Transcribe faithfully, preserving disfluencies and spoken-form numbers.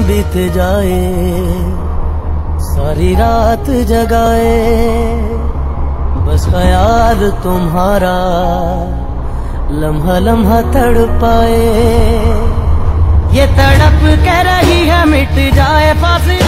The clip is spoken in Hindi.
बीत जाए, सारी रात जगाए, बस ख्याल तुम्हारा लम्हा लम्हा तड़पाए। ये तड़प कह रही है मिट जाए फासला